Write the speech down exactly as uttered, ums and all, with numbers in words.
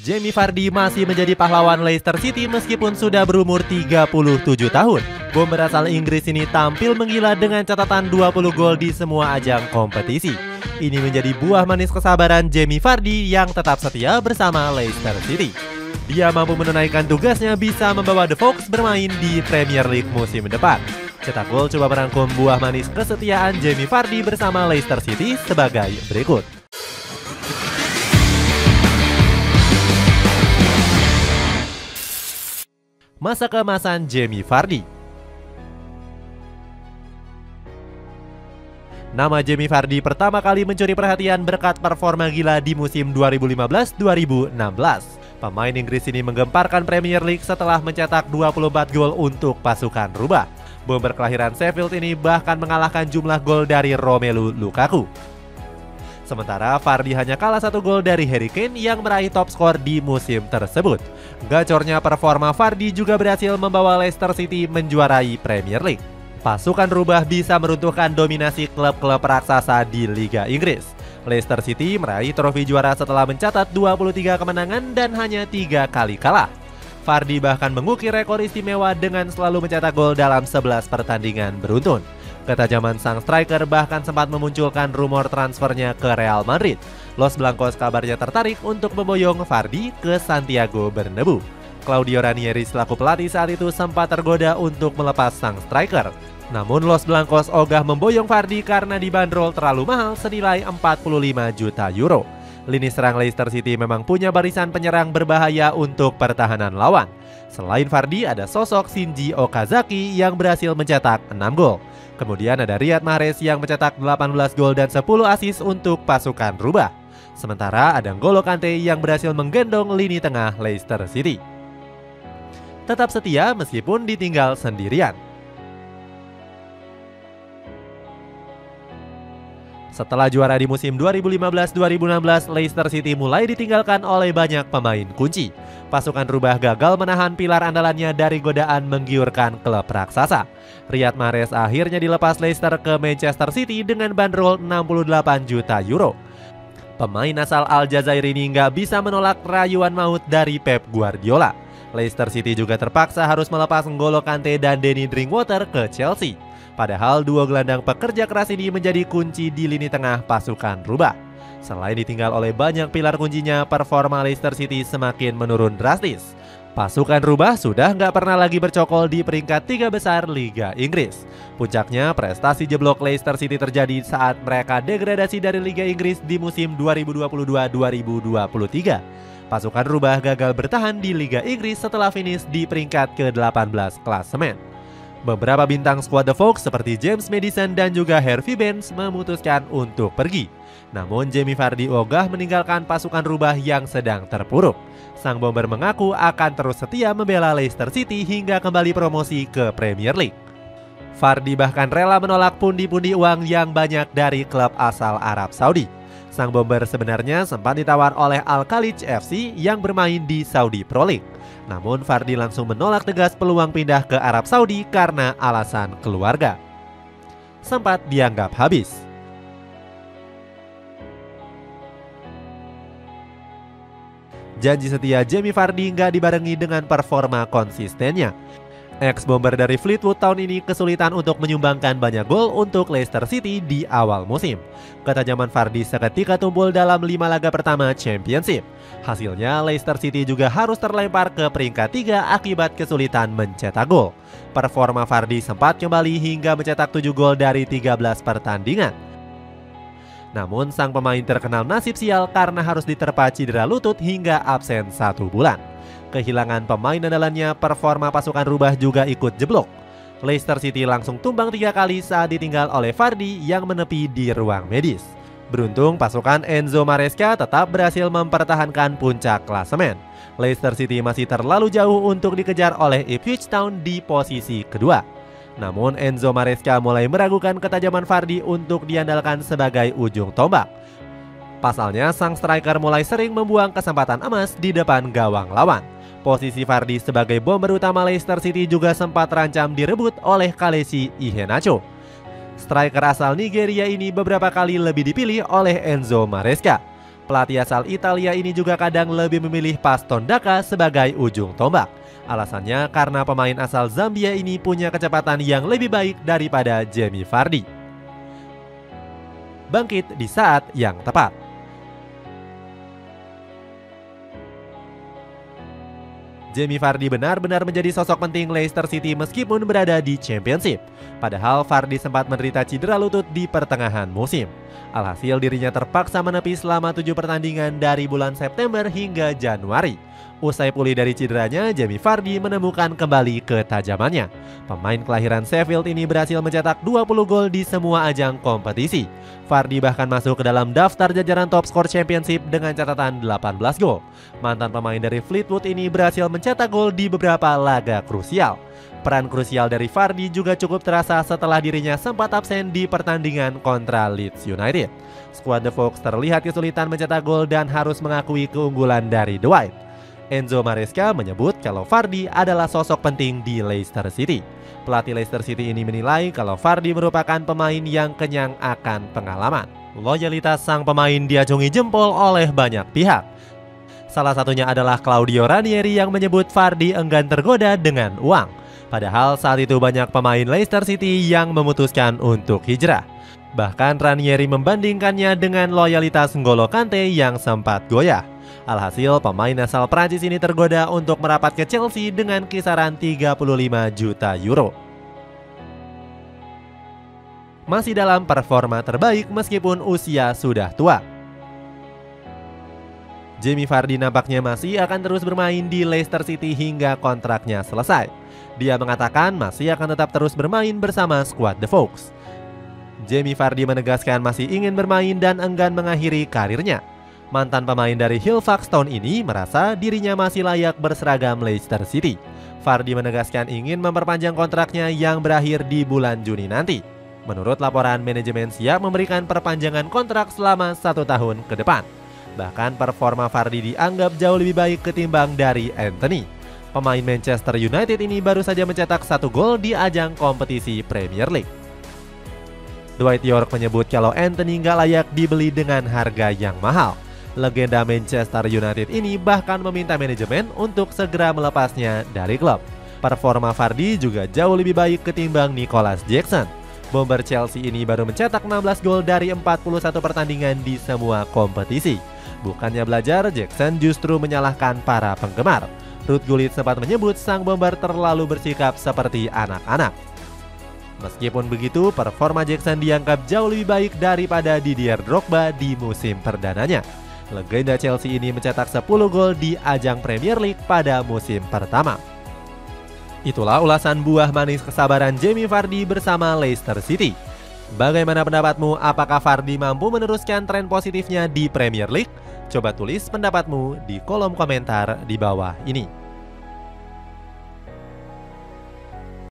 Jamie Vardy masih menjadi pahlawan Leicester City meskipun sudah berumur tiga puluh tujuh tahun. Bomber asal Inggris ini tampil menggila dengan catatan dua puluh gol di semua ajang kompetisi. Ini menjadi buah manis kesabaran Jamie Vardy yang tetap setia bersama Leicester City. Dia mampu menunaikan tugasnya bisa membawa The Fox bermain di Premier League musim depan. Cetak Gol coba merangkum buah manis kesetiaan Jamie Vardy bersama Leicester City sebagai berikut. Masa keemasan Jamie Vardy. Nama Jamie Vardy pertama kali mencuri perhatian berkat performa gila di musim dua ribu lima belas dua ribu enam belas. Pemain Inggris ini menggemparkan Premier League setelah mencetak dua puluh empat gol untuk pasukan rubah. Bomber kelahiran Sheffield ini bahkan mengalahkan jumlah gol dari Romelu Lukaku. Sementara Vardy hanya kalah satu gol dari Harry Kane yang meraih top skor di musim tersebut. Gacornya performa Vardy juga berhasil membawa Leicester City menjuarai Premier League. Pasukan rubah bisa meruntuhkan dominasi klub-klub raksasa di Liga Inggris. Leicester City meraih trofi juara setelah mencatat dua puluh tiga kemenangan dan hanya tiga kali kalah. Vardy bahkan mengukir rekor istimewa dengan selalu mencetak gol dalam sebelas pertandingan beruntun. Ketajaman sang striker bahkan sempat memunculkan rumor transfernya ke Real Madrid. Los Blancos kabarnya tertarik untuk memboyong Vardy ke Santiago Bernabeu. Claudio Ranieri selaku pelatih saat itu sempat tergoda untuk melepas sang striker. Namun Los Blancos ogah memboyong Vardy karena dibanderol terlalu mahal senilai empat puluh lima juta euro. Lini serang Leicester City memang punya barisan penyerang berbahaya untuk pertahanan lawan. Selain Vardy ada sosok Shinji Okazaki yang berhasil mencetak enam gol. Kemudian ada Riyad Mahrez yang mencetak delapan belas gol dan sepuluh assist untuk pasukan rubah. Sementara ada N'Golo Kante yang berhasil menggendong lini tengah Leicester City. Tetap setia meskipun ditinggal sendirian. Setelah juara di musim dua ribu lima belas dua ribu enam belas, Leicester City mulai ditinggalkan oleh banyak pemain kunci. Pasukan rubah gagal menahan pilar andalannya dari godaan menggiurkan klub raksasa. Riyad Mahrez akhirnya dilepas Leicester ke Manchester City dengan bandrol enam puluh delapan juta euro. Pemain asal Aljazair ini nggak bisa menolak rayuan maut dari Pep Guardiola. Leicester City juga terpaksa harus melepas N'Golo Kante dan Danny Drinkwater ke Chelsea. Padahal dua gelandang pekerja keras ini menjadi kunci di lini tengah pasukan rubah. Selain ditinggal oleh banyak pilar kuncinya, performa Leicester City semakin menurun drastis. Pasukan rubah sudah nggak pernah lagi bercokol di peringkat tiga besar Liga Inggris. Puncaknya prestasi jeblok Leicester City terjadi saat mereka degradasi dari Liga Inggris di musim dua ribu dua puluh dua dua ribu dua puluh tiga. Pasukan rubah gagal bertahan di Liga Inggris setelah finish di peringkat ke delapan belas klasemen. Beberapa bintang skuad The Fox seperti James Maddison dan juga Harvey Barnes memutuskan untuk pergi. Namun Jamie Vardy ogah meninggalkan pasukan rubah yang sedang terpuruk. Sang bomber mengaku akan terus setia membela Leicester City hingga kembali promosi ke Premier League. Vardy bahkan rela menolak pundi-pundi uang yang banyak dari klub asal Arab Saudi. Sang bomber sebenarnya sempat ditawar oleh Al-Khalij F C yang bermain di Saudi Pro League. Namun Vardy langsung menolak tegas peluang pindah ke Arab Saudi karena alasan keluarga. Sempat dianggap habis. Janji setia Jamie Vardy nggak dibarengi dengan performa konsistennya. Ex-bomber dari Fleetwood tahun ini kesulitan untuk menyumbangkan banyak gol untuk Leicester City di awal musim. Ketajaman Vardy seketika tumpul dalam lima laga pertama Championship. Hasilnya Leicester City juga harus terlempar ke peringkat tiga akibat kesulitan mencetak gol. Performa Vardy sempat kembali hingga mencetak tujuh gol dari tiga belas pertandingan. Namun sang pemain terkenal nasib sial karena harus diterpa cedera lutut hingga absen satu bulan. Kehilangan pemain andalannya, performa pasukan rubah juga ikut jeblok. Leicester City langsung tumbang tiga kali saat ditinggal oleh Vardy yang menepi di ruang medis. Beruntung pasukan Enzo Maresca tetap berhasil mempertahankan puncak klasemen. Leicester City masih terlalu jauh untuk dikejar oleh Ipswich Town di posisi kedua. Namun Enzo Maresca mulai meragukan ketajaman Vardy untuk diandalkan sebagai ujung tombak. Pasalnya sang striker mulai sering membuang kesempatan emas di depan gawang lawan. Posisi Vardy sebagai bomber utama Leicester City juga sempat terancam direbut oleh Kelechi Iheanacho. Striker asal Nigeria ini beberapa kali lebih dipilih oleh Enzo Maresca. Pelatih asal Italia ini juga kadang lebih memilih Paston Daka sebagai ujung tombak. Alasannya karena pemain asal Zambia ini punya kecepatan yang lebih baik daripada Jamie Vardy. Bangkit di saat yang tepat. Jamie Vardy benar-benar menjadi sosok penting Leicester City meskipun berada di Championship. Padahal Vardy sempat menderita cedera lutut di pertengahan musim. Alhasil dirinya terpaksa menepi selama tujuh pertandingan dari bulan September hingga Januari. Usai pulih dari cederanya, Jamie Vardy menemukan kembali ketajamannya. Pemain kelahiran Sheffield ini berhasil mencetak dua puluh gol di semua ajang kompetisi. Vardy bahkan masuk ke dalam daftar jajaran top skor Championship dengan catatan delapan belas gol. Mantan pemain dari Fleetwood ini berhasil mencetak gol di beberapa laga krusial. Peran krusial dari Vardy juga cukup terasa setelah dirinya sempat absen di pertandingan kontra Leeds United. Skuad The Fox terlihat kesulitan mencetak gol dan harus mengakui keunggulan dari Dwight. Enzo Maresca menyebut kalau Vardy adalah sosok penting di Leicester City. Pelatih Leicester City ini menilai kalau Vardy merupakan pemain yang kenyang akan pengalaman. Loyalitas sang pemain diacungi jempol oleh banyak pihak. Salah satunya adalah Claudio Ranieri yang menyebut Vardy enggan tergoda dengan uang. Padahal saat itu banyak pemain Leicester City yang memutuskan untuk hijrah. Bahkan Ranieri membandingkannya dengan loyalitas N'Golo Kante yang sempat goyah. Alhasil pemain asal Prancis ini tergoda untuk merapat ke Chelsea dengan kisaran tiga puluh lima juta euro. Masih dalam performa terbaik meskipun usia sudah tua. Jamie Vardy nampaknya masih akan terus bermain di Leicester City hingga kontraknya selesai. Dia mengatakan masih akan tetap terus bermain bersama skuad The Fox. Jamie Vardy menegaskan masih ingin bermain dan enggan mengakhiri karirnya. Mantan pemain dari Halifax Town ini merasa dirinya masih layak berseragam Leicester City. Vardy menegaskan ingin memperpanjang kontraknya yang berakhir di bulan Juni nanti. Menurut laporan, manajemen siap memberikan perpanjangan kontrak selama satu tahun ke depan. Bahkan performa Vardy dianggap jauh lebih baik ketimbang dari Anthony. Pemain Manchester United ini baru saja mencetak satu gol di ajang kompetisi Premier League. Dwight York menyebut kalau Anthony nggak layak dibeli dengan harga yang mahal. Legenda Manchester United ini bahkan meminta manajemen untuk segera melepasnya dari klub. Performa Vardy juga jauh lebih baik ketimbang Nicholas Jackson. Bomber Chelsea ini baru mencetak enam belas gol dari empat puluh satu pertandingan di semua kompetisi. Bukannya belajar, Jackson justru menyalahkan para penggemar. Ruud Gullit sempat menyebut sang bomber terlalu bersikap seperti anak-anak. Meskipun begitu, performa Jackson dianggap jauh lebih baik daripada Didier Drogba di musim perdananya. Legenda Chelsea ini mencetak sepuluh gol di ajang Premier League pada musim pertama. Itulah ulasan buah manis kesabaran Jamie Vardy bersama Leicester City. Bagaimana pendapatmu? Apakah Vardy mampu meneruskan tren positifnya di Premier League? Coba tulis pendapatmu di kolom komentar di bawah ini.